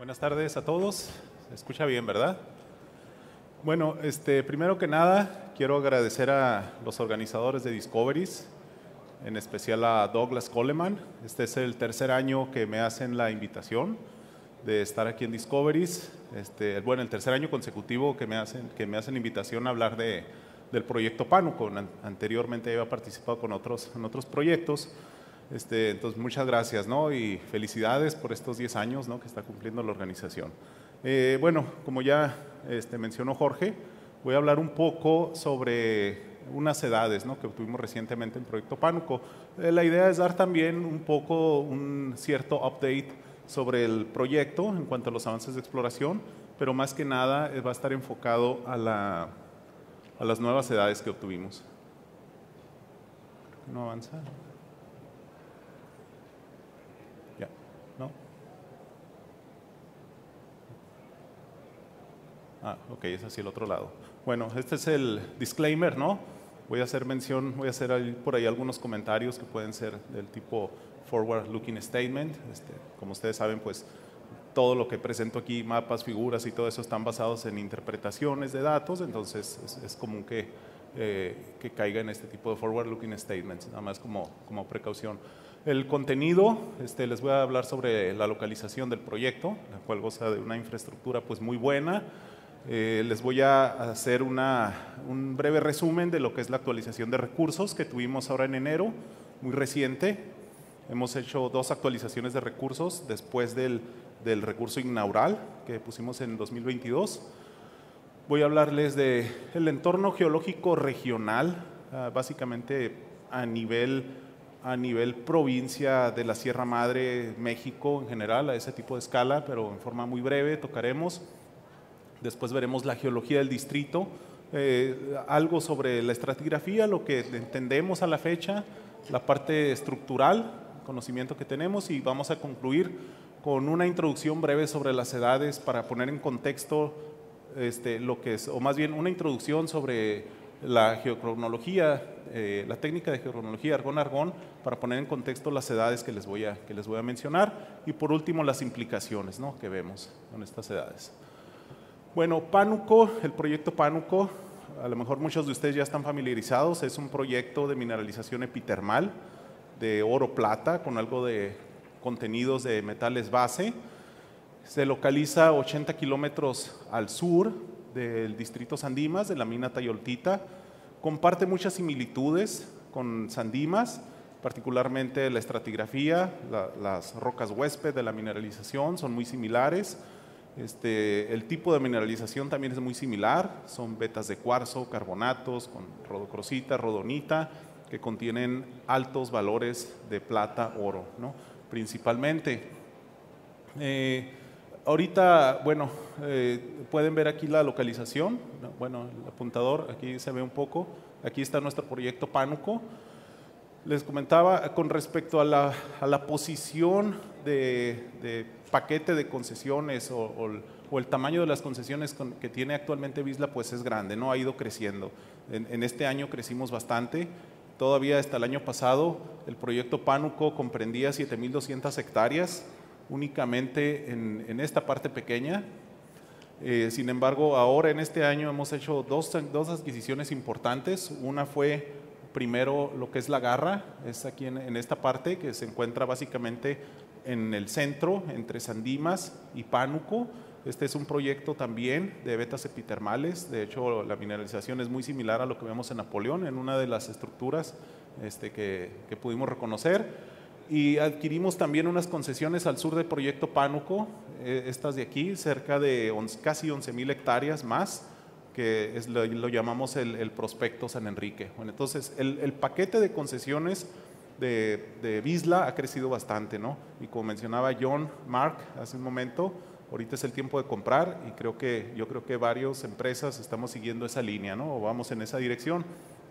Buenas tardes a todos. Se escucha bien, ¿verdad? Bueno, primero que nada, quiero agradecer a los organizadores de Discoveries, en especial a Douglas Coleman. Este es el tercer año que me hacen la invitación de estar aquí en Discoveries. Bueno, el tercer año consecutivo que me hacen la invitación a hablar del proyecto Pánuco. Anteriormente había participado en otros proyectos. Entonces, muchas gracias, ¿no? Y felicidades por estos 10 años, ¿no?, que está cumpliendo la organización. Bueno, como ya mencionó Jorge, voy a hablar un poco sobre unas edades, ¿no?, que obtuvimos recientemente en Proyecto Pánuco. La idea es dar también un poco un cierto update sobre el proyecto en cuanto a los avances de exploración, pero más que nada va a estar enfocado a las nuevas edades que obtuvimos. ¿No avanza? Ya, ¿no? Ah, ok, es hacia el otro lado. Bueno, este es el disclaimer, ¿no? Voy a hacer por ahí algunos comentarios que pueden ser del tipo forward-looking statement. Como ustedes saben, pues todo lo que presento aquí, mapas, figuras y todo eso, están basados en interpretaciones de datos, entonces es común que caiga en este tipo de forward-looking statements, nada más como precaución. El contenido, les voy a hablar sobre la localización del proyecto, la cual goza de una infraestructura pues muy buena. Les voy a hacer un breve resumen de lo que es la actualización de recursos que tuvimos ahora en enero, muy reciente. Hemos hecho 2 actualizaciones de recursos después del recurso inaugural que pusimos en 2022. Voy a hablarles del entorno geológico regional, básicamente a nivel provincia de la Sierra Madre, México en general, a ese tipo de escala, pero en forma muy breve tocaremos. Después veremos la geología del distrito, algo sobre la estratigrafía, lo que entendemos a la fecha, la parte estructural, conocimiento que tenemos, y vamos a concluir con una introducción breve sobre las edades para poner en contexto lo que es, o más bien una introducción sobre la geocronología, la técnica de geocronología argón-argón, para poner en contexto las edades que les voy a mencionar, y por último las implicaciones, ¿no?, que vemos con estas edades. Bueno, Pánuco, el proyecto Pánuco, a lo mejor muchos de ustedes ya están familiarizados, es un proyecto de mineralización epitermal de oro-plata con algo de contenidos de metales base. Se localiza 80 kilómetros al sur del distrito Sandimas, de la mina Tayoltita. Comparte muchas similitudes con Sandimas, particularmente la estratigrafía, las rocas huésped de la mineralización son muy similares. El tipo de mineralización también es muy similar, son vetas de cuarzo, carbonatos con rodocrosita, rodonita, que contienen altos valores de plata, oro, ¿no?, principalmente. Ahorita, bueno, pueden ver aquí la localización, ¿no? Bueno, el apuntador aquí se ve un poco, aquí está nuestro proyecto Pánuco. Les comentaba con respecto a la posición de paquete de concesiones o el tamaño de las concesiones que tiene actualmente Vizsla, pues es grande, ¿no? Ha ido creciendo. En este año crecimos bastante. Todavía hasta el año pasado el proyecto Pánuco comprendía 7,200 hectáreas únicamente en esta parte pequeña. Sin embargo, ahora en este año hemos hecho dos adquisiciones importantes. Una fue primero lo que es la Garra, es aquí en esta parte que se encuentra básicamente en el centro entre Sandimas y Pánuco. Este es un proyecto también de vetas epitermales. De hecho, la mineralización es muy similar a lo que vemos en Napoleón, en una de las estructuras que pudimos reconocer. Y adquirimos también unas concesiones al sur del proyecto Pánuco, estas de aquí, cerca de casi 11,000 hectáreas más, que lo llamamos el prospecto San Enrique. Bueno, entonces el paquete de concesiones de Vizsla ha crecido bastante, ¿no? Y como mencionaba Mark hace un momento, ahorita es el tiempo de comprar, y yo creo que varias empresas estamos siguiendo esa línea, ¿no?, o vamos en esa dirección.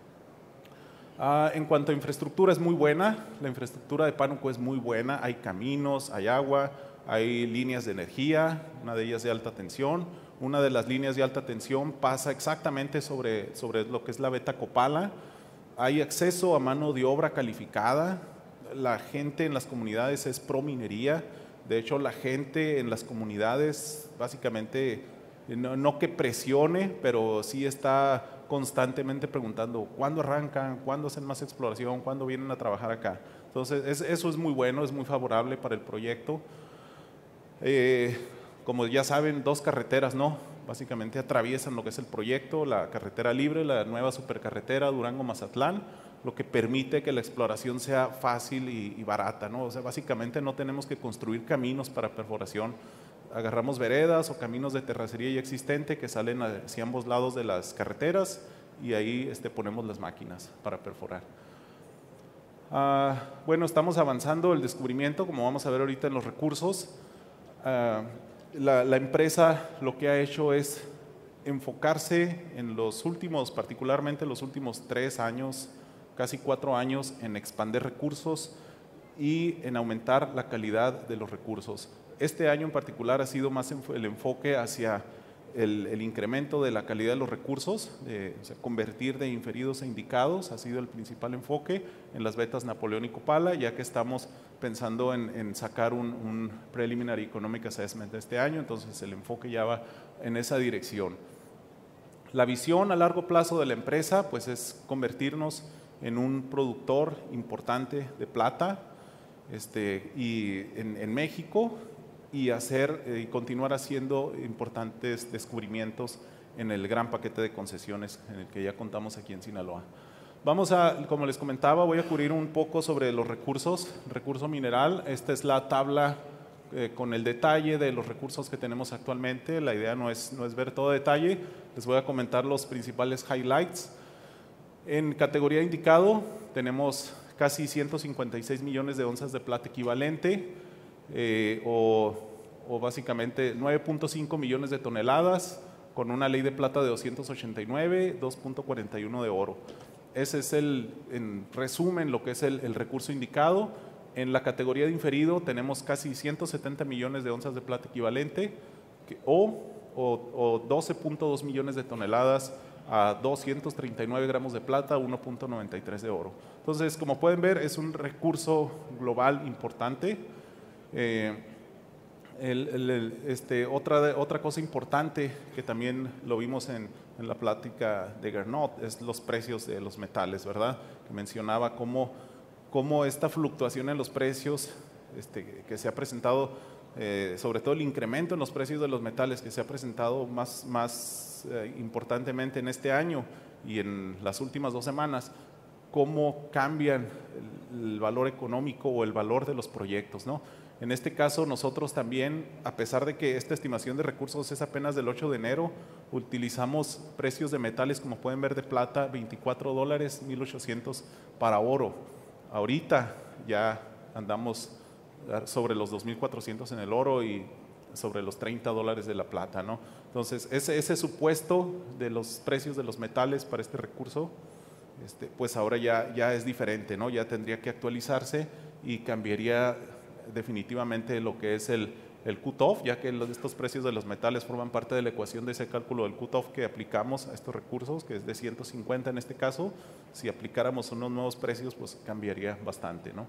En cuanto a infraestructura, es muy buena, la infraestructura de Pánuco es muy buena, hay caminos, hay agua, hay líneas de energía, una de ellas de alta tensión. Una de las líneas de alta tensión pasa exactamente sobre lo que es la veta Copala. Hay acceso a mano de obra calificada, la gente en las comunidades es pro minería, De hecho, la gente en las comunidades básicamente no que presione, pero sí está constantemente preguntando ¿cuándo arrancan? ¿Cuándo hacen más exploración? ¿Cuándo vienen a trabajar acá? Entonces, eso es muy bueno, es muy favorable para el proyecto. Como ya saben, dos carreteras, ¿no? Básicamente atraviesan lo que es el proyecto, la carretera libre, la nueva supercarretera Durango-Mazatlán, lo que permite que la exploración sea fácil y barata, ¿no? O sea, básicamente no tenemos que construir caminos para perforación. Agarramos veredas o caminos de terracería ya existente que salen hacia ambos lados de las carreteras y ahí ponemos las máquinas para perforar. Bueno, estamos avanzando el descubrimiento, como vamos a ver ahorita en los recursos. La empresa lo que ha hecho es enfocarse en los últimos, particularmente los últimos 3 años, casi 4 años, en expandir recursos y en aumentar la calidad de los recursos. Este año en particular ha sido más el enfoque hacia el incremento de la calidad de los recursos, o sea, convertir de inferidos a indicados ha sido el principal enfoque en las vetas Napoleón y Copala, ya que estamos pensando en sacar un Preliminary Economic Assessment este año, entonces el enfoque ya va en esa dirección. La visión a largo plazo de la empresa pues es convertirnos en un productor importante de plata y en México, y continuar haciendo importantes descubrimientos en el gran paquete de concesiones en el que ya contamos aquí en Sinaloa. Como les comentaba, voy a cubrir un poco sobre los recursos, recurso mineral. Esta es la tabla con el detalle de los recursos que tenemos actualmente. La idea no es ver todo detalle, les voy a comentar los principales highlights. En categoría indicado tenemos casi 156 millones de onzas de plata equivalente, o básicamente 9.5 millones de toneladas, con una ley de plata de 289, 2.41 de oro. Ese es en resumen, lo que es el recurso indicado. En la categoría de inferido tenemos casi 170 millones de onzas de plata equivalente, o 12.2 millones de toneladas a 239 gramos de plata, 1.93 de oro. Entonces, como pueden ver, es un recurso global importante. Otra cosa importante que también lo vimos en la plática de Gernot es los precios de los metales, ¿verdad? Que mencionaba cómo esta fluctuación en los precios que se ha presentado, sobre todo el incremento en los precios de los metales que se ha presentado más importantemente en este año y en las últimas 2 semanas, cómo cambian el valor económico o el valor de los proyectos, ¿no? En este caso nosotros también, a pesar de que esta estimación de recursos es apenas del 8 de enero, utilizamos precios de metales, como pueden ver, de plata, $24, 1,800 para oro. Ahorita ya andamos sobre los 2,400 en el oro y sobre los $30 de la plata, ¿no? Entonces, ese supuesto de los precios de los metales para este recurso, pues ahora ya es diferente, ¿no? Ya tendría que actualizarse y cambiaría definitivamente lo que es el cut-off, ya que estos precios de los metales forman parte de la ecuación de ese cálculo del cut-off que aplicamos a estos recursos, que es de 150 en este caso. Si aplicáramos unos nuevos precios, pues cambiaría bastante, ¿no?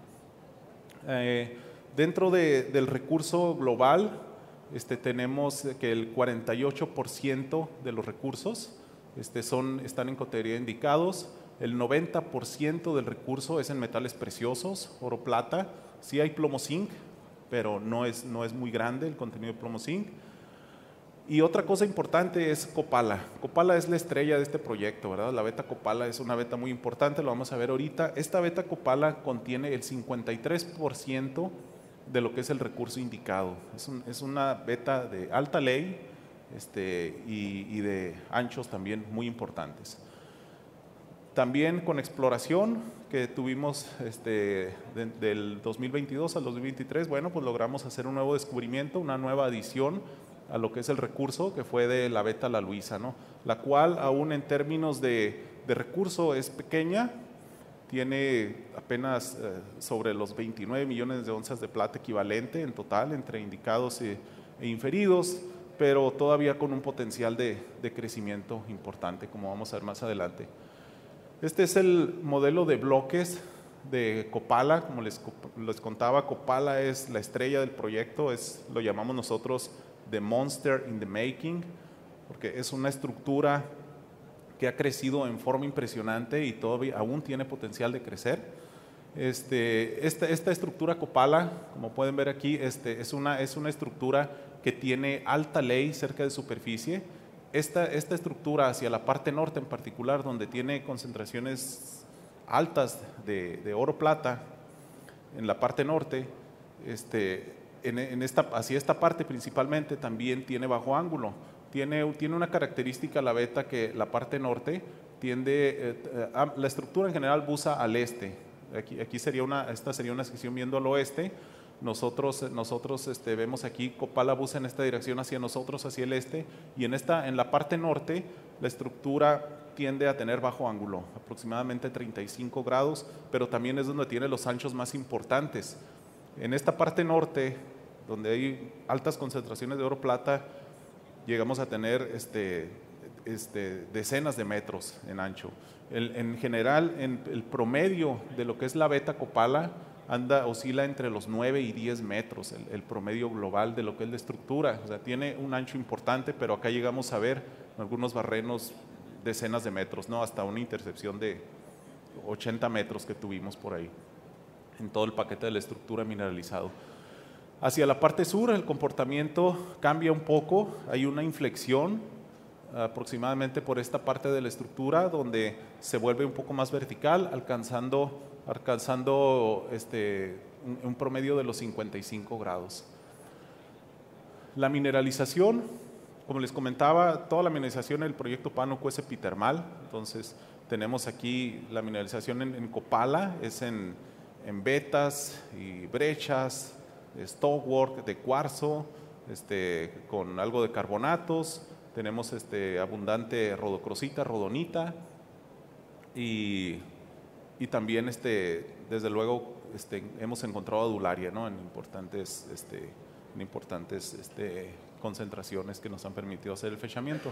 Dentro del recurso global, tenemos que el 48% de los recursos están en categoría indicados. El 90% del recurso es en metales preciosos, oro, plata. Sí hay plomo zinc, pero no es muy grande el contenido de plomo zinc. Y otra cosa importante es Copala. Copala es la estrella de este proyecto, ¿verdad? La beta Copala es una beta muy importante, lo vamos a ver ahorita. Esta beta Copala contiene el 53% de lo que es el recurso indicado. Es una beta de alta ley y de anchos también muy importantes. También con exploración que tuvimos del 2022 al 2023, bueno, pues logramos hacer un nuevo descubrimiento, una nueva adición a lo que es el recurso, que fue de la beta La Luisa, ¿no? La cual aún en términos de recurso es pequeña, tiene apenas sobre los 29 millones de onzas de plata equivalente en total entre indicados e inferidos, pero todavía con un potencial de crecimiento importante, como vamos a ver más adelante. Este es el modelo de bloques de Copala. Como les contaba, Copala es la estrella del proyecto, lo llamamos nosotros The Monster in the Making, porque es una estructura que ha crecido en forma impresionante y todavía aún tiene potencial de crecer. Esta estructura Copala, como pueden ver aquí, es una estructura que tiene alta ley cerca de superficie. Esta estructura hacia la parte norte en particular, donde tiene concentraciones altas de oro-plata en la parte norte, hacia esta parte principalmente también tiene bajo ángulo. Tiene una característica la beta, que la parte norte tiende, la estructura en general busa al este. Aquí esta sería una sección viendo al oeste. Nosotros vemos aquí Copala busa en esta dirección hacia nosotros, hacia el este, y en la parte norte la estructura tiende a tener bajo ángulo, aproximadamente 35 grados, pero también es donde tiene los anchos más importantes. En esta parte norte, donde hay altas concentraciones de oro-plata, llegamos a tener decenas de metros en ancho. En general, el promedio de lo que es la beta Copala oscila entre los 9 y 10 metros, el promedio global de lo que es la estructura. O sea, tiene un ancho importante, pero acá llegamos a ver en algunos barrenos decenas de metros, ¿no? Hasta una intercepción de 80 metros que tuvimos por ahí, en todo el paquete de la estructura mineralizado. Hacia la parte sur el comportamiento cambia un poco, hay una inflexión aproximadamente por esta parte de la estructura, donde se vuelve un poco más vertical, alcanzando un promedio de los 55 grados. La mineralización, como les comentaba, toda la mineralización en el proyecto Pánuco es epitermal. Entonces tenemos aquí la mineralización en Copala, es en vetas y brechas, stonework de cuarzo, con algo de carbonatos. Tenemos abundante rodocrosita, rodonita, y también desde luego hemos encontrado adularia, ¿no? en importantes concentraciones que nos han permitido hacer el fechamiento.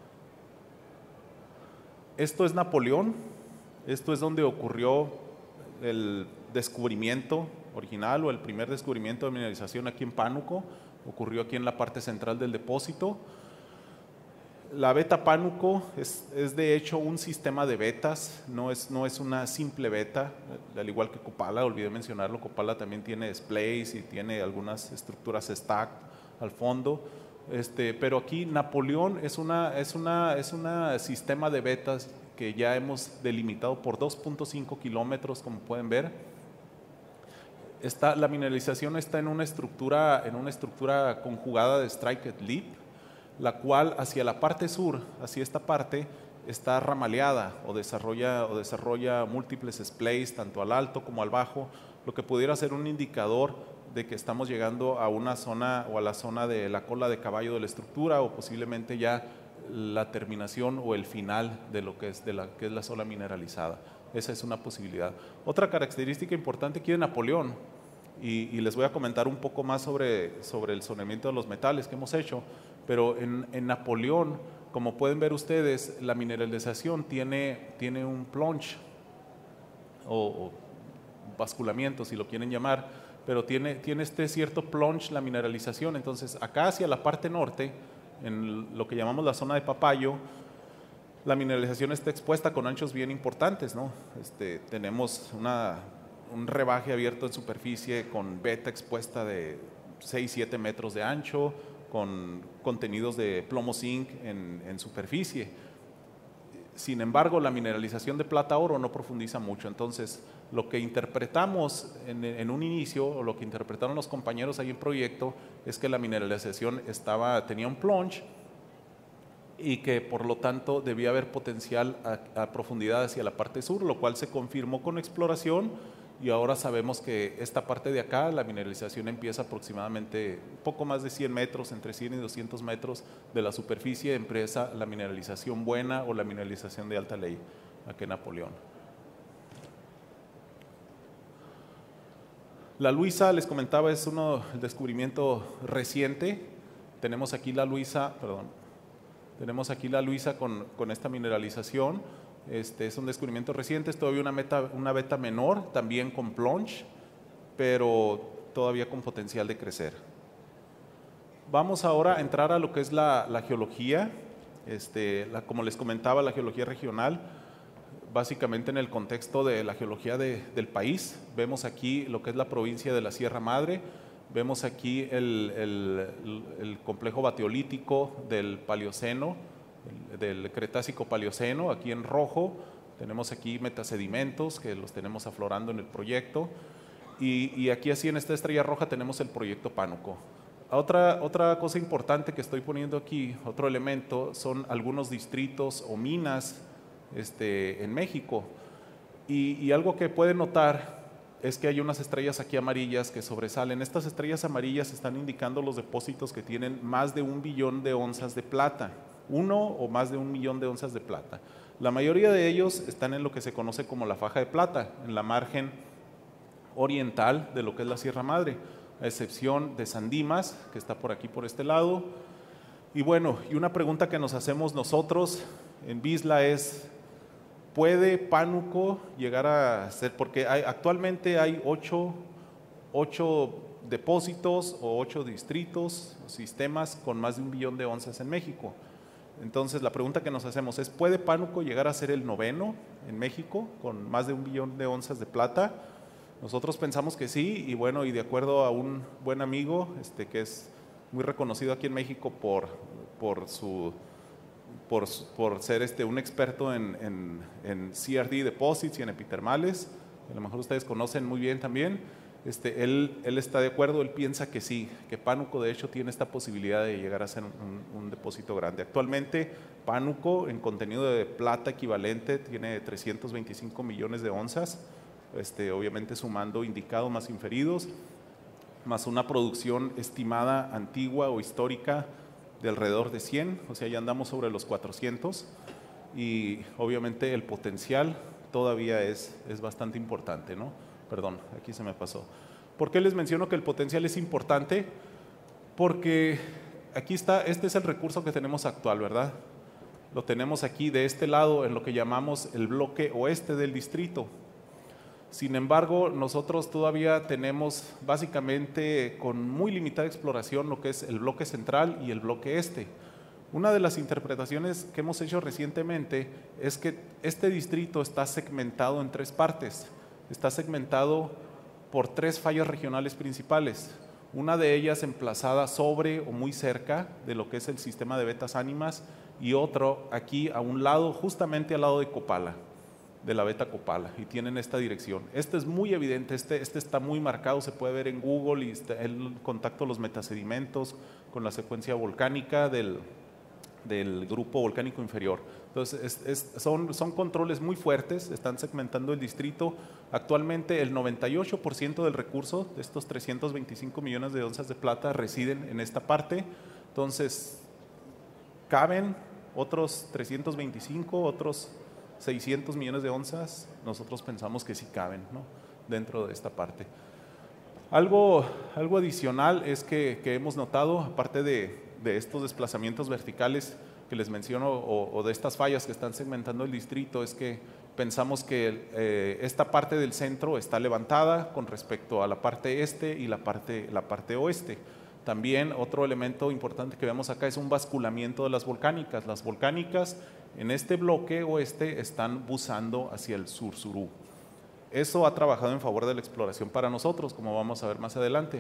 Esto es Napoleón, esto es donde ocurrió el descubrimiento original, o el primer descubrimiento de mineralización aquí en Pánuco. Ocurrió aquí en la parte central del depósito. La beta Pánuco es de hecho un sistema de vetas, no es una simple beta, al igual que Copala. Olvidé mencionarlo, Copala también tiene displays y tiene algunas estructuras stacked al fondo, pero aquí Napoleón es una sistema de vetas que ya hemos delimitado por 2.5 kilómetros, como pueden ver. La mineralización está en una estructura conjugada de strike leap, la cual hacia la parte sur, hacia esta parte, está ramaleada o desarrolla múltiples splays, tanto al alto como al bajo, lo que pudiera ser un indicador de que estamos llegando a una zona, o a la zona de la cola de caballo de la estructura, o posiblemente ya la terminación o el final de lo que es la zona mineralizada. Esa es una posibilidad. Otra característica importante aquí de Napoleón, y les voy a comentar un poco más sobre el zoneamiento de los metales que hemos hecho, pero en Napoleón, como pueden ver ustedes, la mineralización tiene un plunge o basculamiento, si lo quieren llamar, pero tiene cierto plunge la mineralización. Entonces acá hacia la parte norte, en lo que llamamos la zona de Papayo, la mineralización está expuesta con anchos bien importantes, ¿no? Tenemos un rebaje abierto en superficie con beta expuesta de 6-7 metros de ancho, con contenidos de plomo zinc en superficie. Sin embargo, la mineralización de plata-oro no profundiza mucho. Entonces, lo que interpretamos en un inicio, o lo que interpretaron los compañeros ahí en proyecto, es que la mineralización tenía un plunge, y que por lo tanto debía haber potencial a profundidad hacia la parte sur, lo cual se confirmó con exploración. Y ahora sabemos que esta parte de acá, la mineralización empieza aproximadamente un poco más de 100 metros, entre 100 y 200 metros de la superficie, empieza la mineralización buena, o la mineralización de alta ley, aquí en Napoleón. La Luisa, les comentaba, es el descubrimiento reciente. Tenemos aquí la Luisa con esta mineralización. Son descubrimientos recientes, todavía una beta menor, también con plunge, pero todavía con potencial de crecer. Vamos ahora a entrar a lo que es la geología, como les comentaba, la geología regional, básicamente en el contexto de la geología del país. Vemos aquí lo que es la provincia de la Sierra Madre, vemos aquí el complejo batiolítico del Paleoceno, del Cretácico-Paleoceno, aquí en rojo. Tenemos aquí metasedimentos que los tenemos aflorando en el proyecto. Y aquí así en esta estrella roja tenemos el proyecto Pánuco. Otra cosa importante que estoy poniendo aquí, otro elemento, son algunos distritos o minas en México. Y algo que pueden notar es que hay unas estrellas aquí amarillas que sobresalen. Estas estrellas amarillas están indicando los depósitos que tienen más de 1 billón de onzas de plata, 1 o más de 1 millón de onzas de plata. La mayoría de ellos están en lo que se conoce como la faja de plata, en la margen oriental de lo que es la Sierra Madre, a excepción de San Dimas, que está por aquí, por este lado. Y bueno, y una pregunta que nos hacemos nosotros en Vizsla es, ¿puede Pánuco llegar a ser? Porque actualmente hay 8 depósitos o 8 distritos, sistemas con más de 1 billón de onzas en México. Entonces la pregunta que nos hacemos es, ¿puede Pánuco llegar a ser el 9º en México con más de 1 billón de onzas de plata? Nosotros pensamos que sí, y bueno, y de acuerdo a un buen amigo que es muy reconocido aquí en México por ser un experto en CRD deposits y en epitermales, a lo mejor ustedes conocen muy bien también, él está de acuerdo, él piensa que sí, que Pánuco de hecho tiene esta posibilidad de llegar a ser un depósito grande. Actualmente Pánuco en contenido de plata equivalente tiene 325 millones de onzas, obviamente sumando indicados más inferidos, más una producción estimada antigua o histórica de alrededor de 100, o sea, ya andamos sobre los 400, y obviamente el potencial todavía es bastante importante, ¿no? Perdón, aquí se me pasó. ¿Por qué les menciono que el potencial es importante? Porque aquí está, este es el recurso que tenemos actual, ¿verdad? Lo tenemos aquí de este lado en lo que llamamos el bloque oeste del distrito. Sin embargo, nosotros todavía tenemos básicamente con muy limitada exploración lo que es el bloque central y el bloque este. Una de las interpretaciones que hemos hecho recientemente es que este distrito está segmentado en 3 partes. Está segmentado por 3 fallas regionales principales. Una de ellas emplazada sobre o muy cerca de lo que es el sistema de vetas ánimas y otro aquí a un lado, justamente al lado de Copala, de la beta Copala, y tienen esta dirección. Este es muy evidente, este está muy marcado, se puede ver en Google, y está el contacto de los metasedimentos con la secuencia volcánica del grupo volcánico inferior. Entonces son controles muy fuertes, están segmentando el distrito. Actualmente el 98% del recurso de estos 325 millones de onzas de plata residen en esta parte. Entonces caben otros 325, otros 600 millones de onzas, nosotros pensamos que sí caben, ¿no?, dentro de esta parte. Algo adicional es que hemos notado, aparte de estos desplazamientos verticales que les menciono o de estas fallas que están segmentando el distrito, es que pensamos que esta parte del centro está levantada con respecto a la parte este y la parte oeste. También otro elemento importante que vemos acá es un basculamiento de las volcánicas. Las volcánicas en este bloque oeste están buzando hacia el sur-surú. Eso ha trabajado en favor de la exploración para nosotros, como vamos a ver más adelante.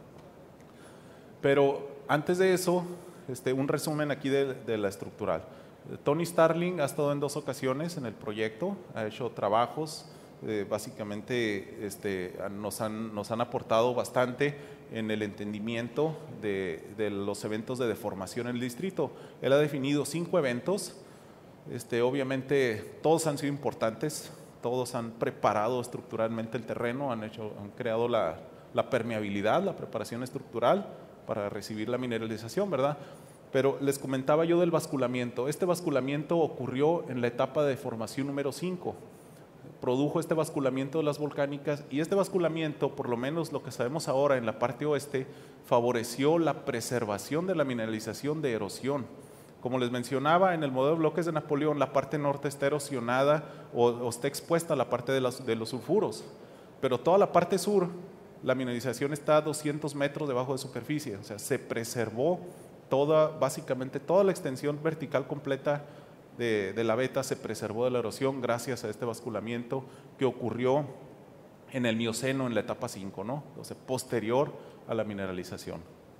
Pero antes de eso, un resumen aquí de la estructural. Tony Starling ha estado en 2 ocasiones en el proyecto, ha hecho trabajos, básicamente nos han aportado bastante en el entendimiento de los eventos de deformación en el distrito. Él ha definido 5 eventos, obviamente todos han sido importantes, todos han preparado estructuralmente el terreno, han creado la permeabilidad, la preparación estructural para recibir la mineralización, ¿verdad? Pero les comentaba yo del basculamiento. Este basculamiento ocurrió en la etapa de deformación número 5. Produjo este basculamiento de las volcánicas, y este basculamiento, por lo menos lo que sabemos ahora en la parte oeste, favoreció la preservación de la mineralización de erosión. Como les mencionaba, en el modelo de bloques de Napoleón, la parte norte está erosionada o está expuesta a la parte de los sulfuros, pero toda la parte sur, la mineralización está a 200 metros debajo de superficie, o sea, se preservó básicamente toda la extensión vertical completa de la veta se preservó de la erosión gracias a este basculamiento que ocurrió en el Mioceno en la etapa 5, ¿no? Entonces, posterior a la mineralización.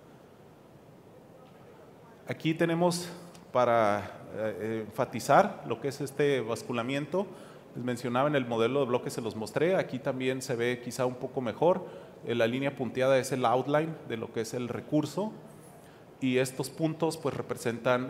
Aquí tenemos para enfatizar lo que es este basculamiento. Les mencionaba en el modelo de bloques, se los mostré. Aquí también se ve quizá un poco mejor. La línea punteada es el outline de lo que es el recurso. Y estos puntos pues representan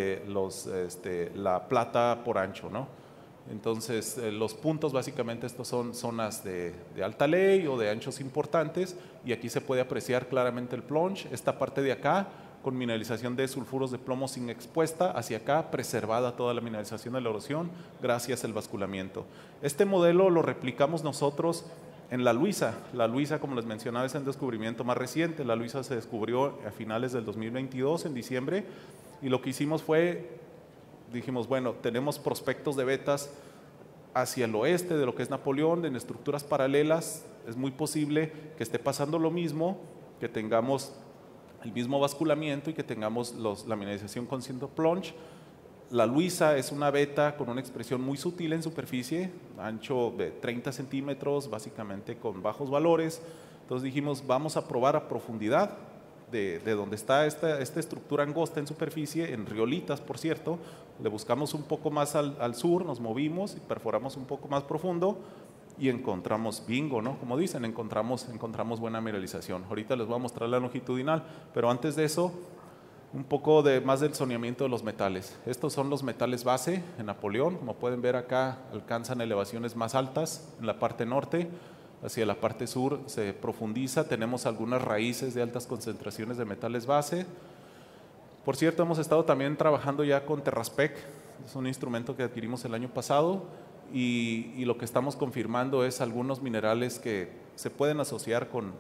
la plata por ancho, ¿no? Entonces los puntos básicamente estos son zonas de alta ley o de anchos importantes, y aquí se puede apreciar claramente el plunge, esta parte de acá con mineralización de sulfuros de plomo sin expuesta, hacia acá preservada toda la mineralización de la erosión gracias al basculamiento. Este modelo lo replicamos nosotros en La Luisa. La Luisa, como les mencionaba, es el descubrimiento más reciente. La Luisa se descubrió a finales del 2022, en diciembre, y lo que hicimos fue, dijimos, bueno, tenemos prospectos de vetas hacia el oeste de lo que es Napoleón, en estructuras paralelas, es muy posible que esté pasando lo mismo, que tengamos el mismo basculamiento y que tengamos la mineralización con ciento plunge. La Luisa es una veta con una expresión muy sutil en superficie, ancho de 30 centímetros, básicamente con bajos valores. Entonces dijimos, vamos a probar a profundidad de donde está esta estructura angosta en superficie, en riolitas, por cierto. Le buscamos un poco más al sur, nos movimos y perforamos un poco más profundo y encontramos bingo, ¿no? Como dicen, encontramos buena mineralización. Ahorita les voy a mostrar la longitudinal, pero antes de eso, un poco más del zoneamiento de los metales. Estos son los metales base en Napoleón. Como pueden ver acá, alcanzan elevaciones más altas en la parte norte. Hacia la parte sur se profundiza. Tenemos algunas raíces de altas concentraciones de metales base. Por cierto, hemos estado también trabajando ya con Terraspec. Es un instrumento que adquirimos el año pasado. Y lo que estamos confirmando es algunos minerales que se pueden asociar con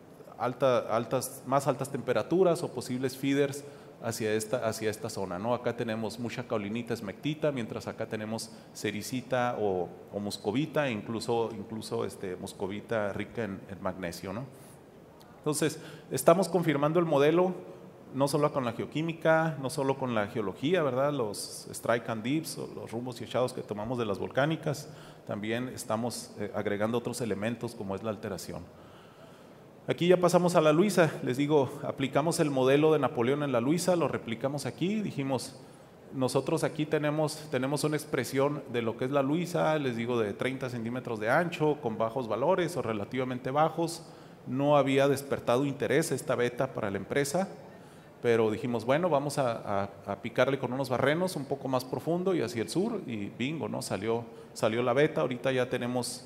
más altas temperaturas o posibles feeders hacia esta zona, ¿no? Acá tenemos mucha caolinita esmectita, mientras acá tenemos sericita o muscovita, e incluso muscovita rica en magnesio, ¿no? Entonces, estamos confirmando el modelo, no solo con la geoquímica, no solo con la geología, ¿verdad? Los strike and dips o los rumbos y echados que tomamos de las volcánicas, también estamos agregando otros elementos como es la alteración. Aquí ya pasamos a La Luisa, les digo, aplicamos el modelo de Napoleón en La Luisa, lo replicamos aquí, dijimos, nosotros aquí tenemos una expresión de lo que es La Luisa, les digo, de 30 centímetros de ancho, con bajos valores o relativamente bajos. No había despertado interés esta beta para la empresa, pero dijimos, bueno, vamos a picarle con unos barrenos un poco más profundo y hacia el sur, y bingo, ¿no? Salió la beta. Ahorita ya tenemos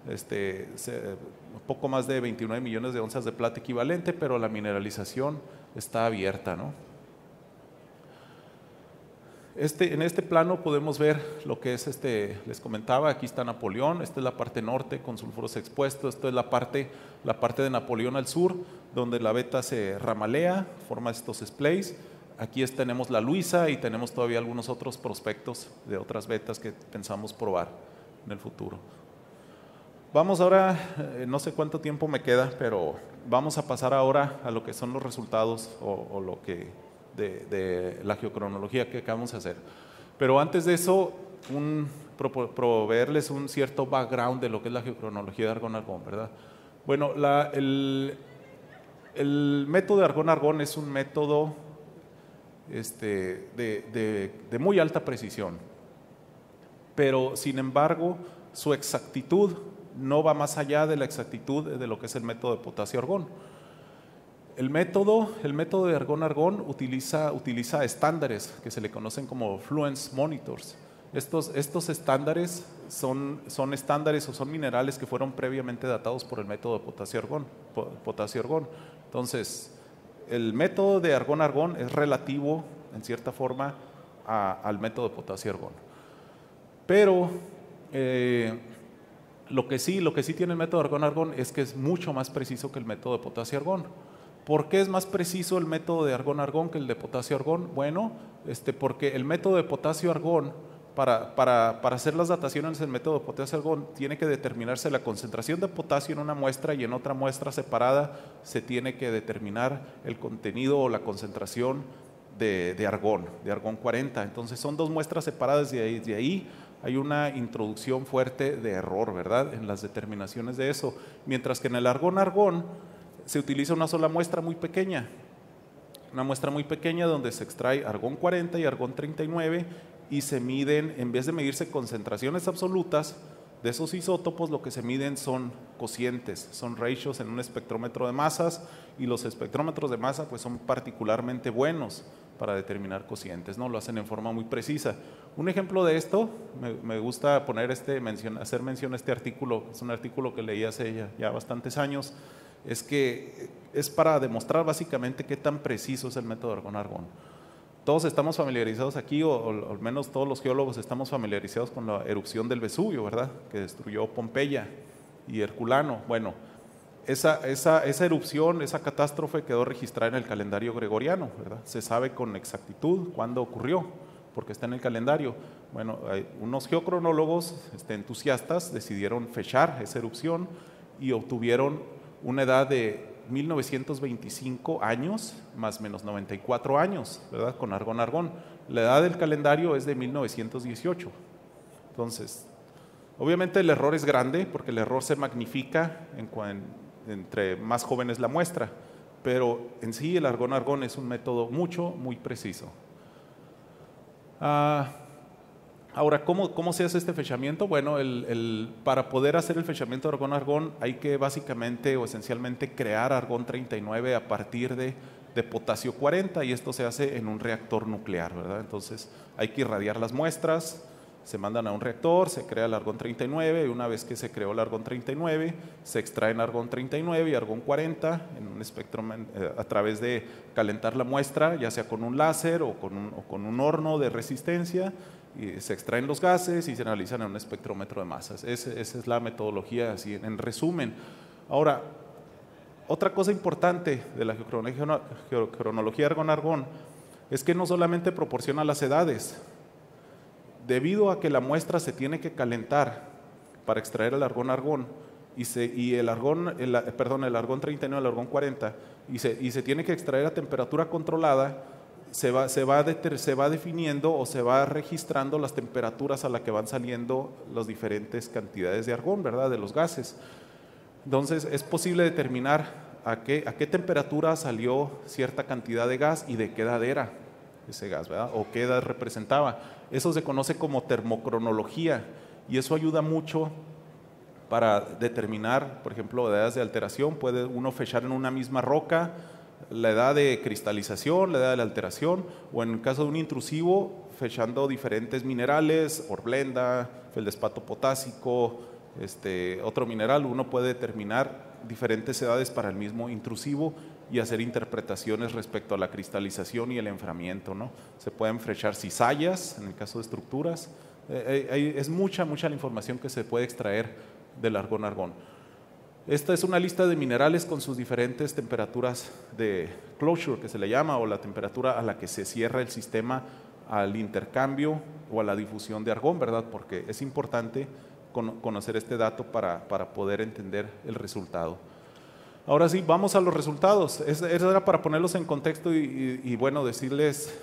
un poco más de 29 millones de onzas de plata equivalente, pero la mineralización está abierta, ¿no? En este plano podemos ver lo que es les comentaba, aquí está Napoleón, esta es la parte norte con sulfuros expuestos, esta es la parte de Napoleón al sur, donde la beta se ramalea, forma estos splays. Aquí tenemos La Luisa y tenemos todavía algunos otros prospectos de otras betas que pensamos probar en el futuro. Vamos ahora, no sé cuánto tiempo me queda, pero vamos a pasar ahora a lo que son los resultados o lo que de la geocronología que acabamos de hacer. Pero antes de eso, proveerles un cierto background de lo que es la geocronología de argón-argón, ¿verdad? Bueno, el método de argón-argón es un método de muy alta precisión, pero sin embargo su exactitud no va más allá de la exactitud de lo que es el método de potasio-argón. El método de argón-argón utiliza estándares que se le conocen como fluence monitors. Estos estándares son estándares o son minerales que fueron previamente datados por el método de potasio-argón. Entonces, el método de argón-argón es relativo, en cierta forma, al método de potasio-argón. Pero lo que sí tiene el método de argón-argón es que es mucho más preciso que el método de potasio-argón. ¿Por qué es más preciso el método de argón-argón que el de potasio-argón? Bueno, porque el método de potasio-argón, para hacer las dataciones del método de potasio-argón, tiene que determinarse la concentración de potasio en una muestra y en otra muestra separada se tiene que determinar el contenido o la concentración de argón 40. Entonces son dos muestras separadas y de ahí hay una introducción fuerte de error, ¿verdad?, en las determinaciones de eso. Mientras que en el argón-argón se utiliza una sola muestra muy pequeña, una muestra muy pequeña donde se extrae argón 40 y argón 39 y se miden, en vez de medirse concentraciones absolutas de esos isótopos, lo que se miden son cocientes, son ratios en un espectrómetro de masas, y los espectrómetros de masa pues son particularmente buenos para determinar cocientes, ¿no? Lo hacen en forma muy precisa. Un ejemplo de esto, me gusta poner hacer mención a este artículo, es un artículo que leí hace ya bastantes años, es que es para demostrar básicamente qué tan preciso es el método argón-argón. Todos estamos familiarizados aquí, o al menos todos los geólogos estamos familiarizados con la erupción del Vesubio, ¿verdad?, que destruyó Pompeya y Herculano. Bueno, esa erupción, esa catástrofe quedó registrada en el calendario gregoriano, ¿verdad? Se sabe con exactitud cuándo ocurrió, porque está en el calendario. Bueno, unos geocronólogos entusiastas decidieron fechar esa erupción y obtuvieron una edad de 1925 años, más menos 94 años, ¿verdad?, con argón-argón. La edad del calendario es de 1918. Entonces, obviamente el error es grande, porque el error se magnifica entre más joven es la muestra, pero en sí el argón-argón es un método muy preciso. Ahora, ¿cómo se hace este fechamiento? Bueno, para poder hacer el fechamiento de argón-argón hay que básicamente o esencialmente crear argón 39 a partir de potasio 40, y esto se hace en un reactor nuclear, ¿verdad? Entonces hay que irradiar las muestras, se mandan a un reactor, se crea el argón 39, y una vez que se creó el argón 39, se extraen argón 39 y argón 40 en un espectro a través de calentar la muestra, ya sea con un láser o con un horno de resistencia, y se extraen los gases y se analizan en un espectrómetro de masas. Esa es la metodología, así en resumen. Ahora, otra cosa importante de la geocronología argón-argón es que no solamente proporciona las edades. Debido a que la muestra se tiene que calentar para extraer el argón-argón, el argón 39, el argón 40, y se tiene que extraer a temperatura controlada, se va definiendo o se va registrando las temperaturas a las que van saliendo las diferentes cantidades de argón, ¿verdad?, de los gases. Entonces es posible determinar a qué temperatura salió cierta cantidad de gas y de qué edad era ese gas, ¿verdad?, o qué edad representaba. Eso se conoce como termocronología, y eso ayuda mucho para determinar, por ejemplo, edades de alteración. Puede uno fechar en una misma roca la edad de cristalización, la edad de la alteración, o en el caso de un intrusivo, fechando diferentes minerales, horblenda, feldespato potásico, otro mineral. Uno puede determinar diferentes edades para el mismo intrusivo y hacer interpretaciones respecto a la cristalización y el enfriamiento, ¿no? Se pueden fechar cizallas en el caso de estructuras. Es mucha la información que se puede extraer del argón-argón. Esta es una lista de minerales con sus diferentes temperaturas de closure, que se le llama, o la temperatura a la que se cierra el sistema al intercambio o a la difusión de argón, ¿verdad? Porque es importante conocer este dato para poder entender el resultado. Ahora sí, vamos a los resultados. Eso era para ponerlos en contexto y bueno, decirles,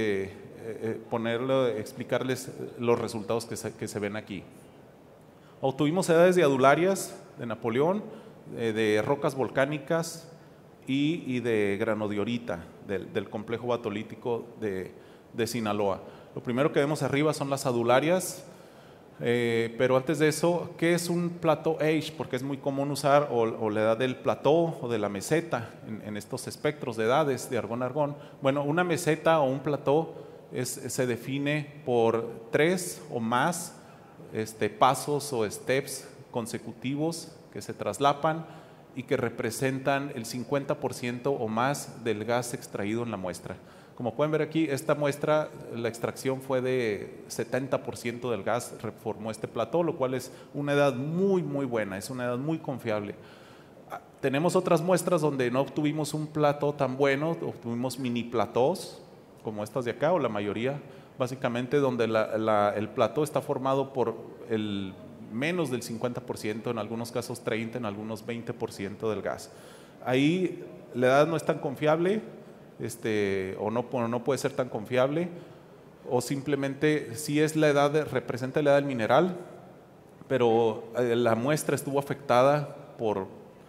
explicarles los resultados que se ven aquí. Obtuvimos edades de adularias de Napoleón, de rocas volcánicas y de granodiorita del complejo batolítico de Sinaloa. Lo primero que vemos arriba son las adularias, pero antes de eso, ¿qué es un plateau age? Porque es muy común usar o la edad del plateau o de la meseta en estos espectros de edades de argón-argón. Bueno, una meseta o un plateau se define por 3 o más pasos o steps consecutivos que se traslapan y que representan el 50% o más del gas extraído en la muestra. Como pueden ver aquí, esta muestra, la extracción fue de 70% del gas, reformó este plató, lo cual es una edad muy buena, es una edad muy confiable. Tenemos otras muestras donde no obtuvimos un plató tan bueno, obtuvimos mini platós, como estas de acá, o la mayoría, básicamente donde el plató está formado por el menos del 50%, en algunos casos 30%, en algunos 20% del gas. Ahí la edad no es tan confiable, o no puede ser tan confiable, o simplemente si es la edad, representa la edad del mineral, pero la muestra estuvo afectada por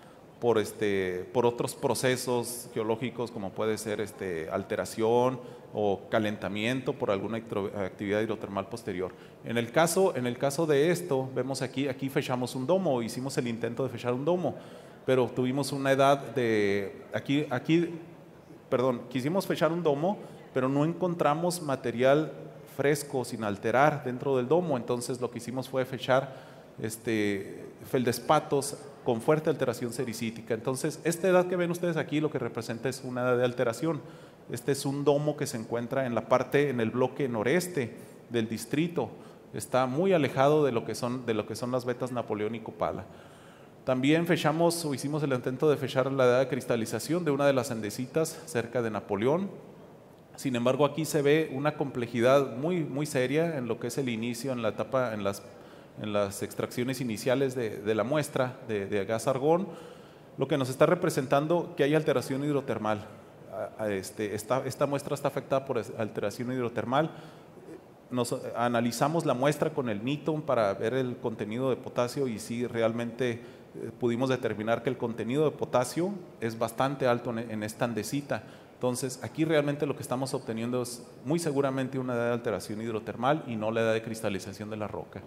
otros procesos geológicos, como puede ser alteración o calentamiento por alguna actividad hidrotermal posterior. En el caso de esto, vemos aquí fechamos un domo, hicimos el intento de fechar un domo, pero tuvimos una edad de, quisimos fechar un domo, pero no encontramos material fresco sin alterar dentro del domo, entonces lo que hicimos fue fechar feldespatos con fuerte alteración sericítica. Entonces, esta edad que ven ustedes aquí lo que representa es una edad de alteración. Este es un domo que se encuentra en el bloque noreste del distrito. Está muy alejado de lo que son las vetas Napoleón y Copala. También hicimos el intento de fechar la edad de cristalización de una de las andesitas cerca de Napoleón. Sin embargo, aquí se ve una complejidad muy, muy seria en lo que es el inicio, en la etapa, en las extracciones iniciales de la muestra de gas argón, lo que nos está representando que hay alteración hidrotermal. Esta muestra está afectada por alteración hidrotermal. Analizamos la muestra con el Newton para ver el contenido de potasio y sí, realmente pudimos determinar que el contenido de potasio es bastante alto en esta andesita. Entonces, aquí realmente lo que estamos obteniendo es muy seguramente una edad de alteración hidrotermal y no la edad de cristalización de la roca.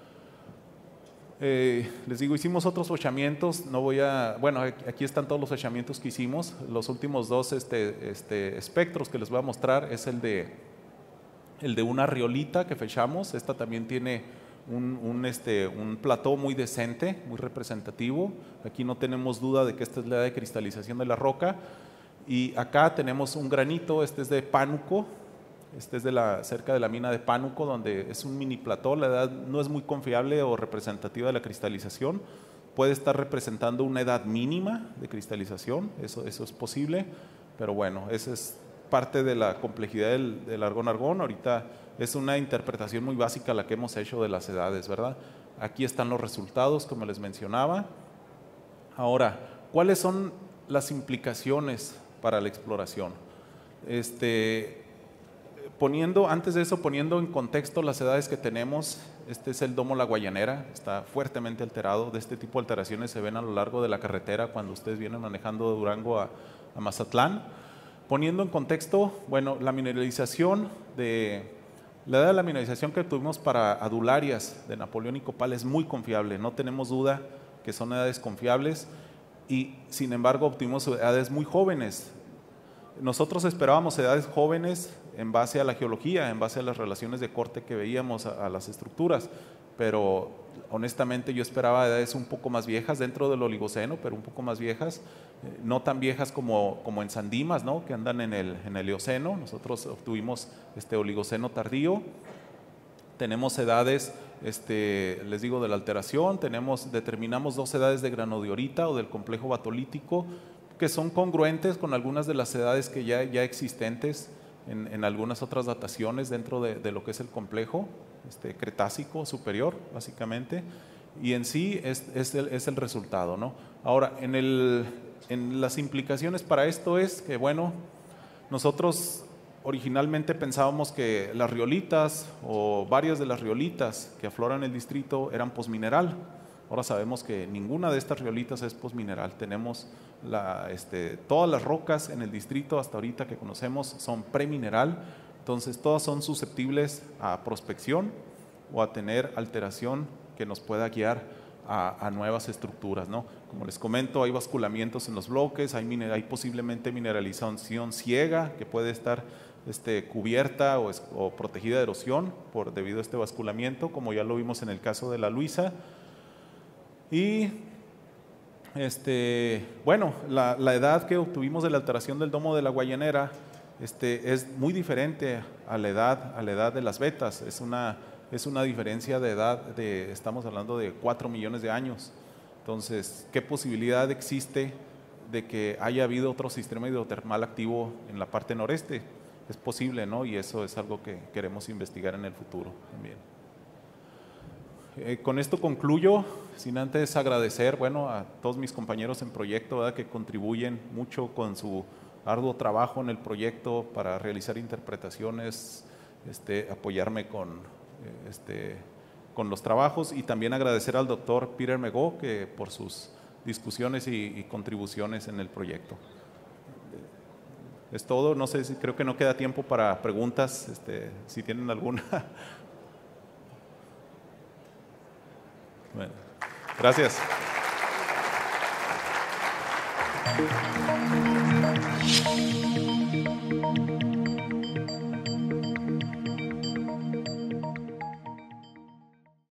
Les digo, hicimos otros fechamientos, bueno, aquí están todos los fechamientos que hicimos. Los últimos dos espectros que les voy a mostrar es el de una riolita que fechamos. Esta también tiene un plató muy decente, muy representativo. Aquí no tenemos duda de que esta es la edad de cristalización de la roca. Y acá tenemos un granito, este es de Pánuco. Este es cerca de la mina de Pánuco, donde es un mini plató. La edad no es muy confiable o representativa de la cristalización. Puede estar representando una edad mínima de cristalización, eso es posible, pero bueno, esa es parte de la complejidad del argón-argón. Ahorita es una interpretación muy básica la que hemos hecho de las edades, ¿verdad? Aquí están los resultados, como les mencionaba. Ahora, ¿cuáles son las implicaciones para la exploración? Antes de eso, poniendo en contexto las edades que tenemos, este es el domo La Guayanera, está fuertemente alterado. De este tipo de alteraciones se ven a lo largo de la carretera cuando ustedes vienen manejando de Durango a Mazatlán. Poniendo en contexto, bueno, la edad de la mineralización que tuvimos para adularias de Napoleón y Copala es muy confiable, no tenemos duda que son edades confiables y sin embargo obtuvimos edades muy jóvenes. Nosotros esperábamos edades jóvenes en base a la geología, en base a las relaciones de corte que veíamos a las estructuras, pero honestamente yo esperaba edades un poco más viejas dentro del Oligoceno, pero un poco más viejas, no tan viejas como en Sandimas, ¿no? Que andan en el Eoceno. Nosotros obtuvimos Oligoceno tardío. Tenemos edades, les digo, de la alteración, determinamos 2 edades de granodiorita o del complejo batolítico, que son congruentes con algunas de las edades que ya existentes en algunas otras dataciones dentro de lo que es el complejo Cretácico superior, básicamente, y en sí es el resultado, ¿no? Ahora, en las implicaciones para esto es que, bueno, nosotros originalmente pensábamos que las riolitas o varias de las riolitas que afloran el distrito eran posmineral. Ahora sabemos que ninguna de estas riolitas es posmineral. Tenemos todas las rocas en el distrito hasta ahorita que conocemos son premineral, entonces todas son susceptibles a prospección o a tener alteración que nos pueda guiar a nuevas estructuras, ¿no? Como les comento, hay basculamientos en los bloques, hay posiblemente mineralización ciega que puede estar cubierta o protegida de erosión debido a este basculamiento, como ya lo vimos en el caso de la Luisa. Y bueno, la edad que obtuvimos de la alteración del domo de la Guayanera es muy diferente a la edad de las vetas. Es una diferencia de edad estamos hablando de 4 millones de años. Entonces, ¿qué posibilidad existe de que haya habido otro sistema hidrotermal activo en la parte noreste? Es posible, ¿no? Y eso es algo que queremos investigar en el futuro también. Con esto concluyo, sin antes agradecer, bueno, a todos mis compañeros en proyecto, ¿verdad?, que contribuyen mucho con su arduo trabajo en el proyecto para realizar interpretaciones, apoyarme con los trabajos, y también agradecer al doctor Peter Megó que por sus discusiones y contribuciones en el proyecto. Es todo, no sé, creo que no queda tiempo para preguntas, si tienen alguna. Bueno, gracias.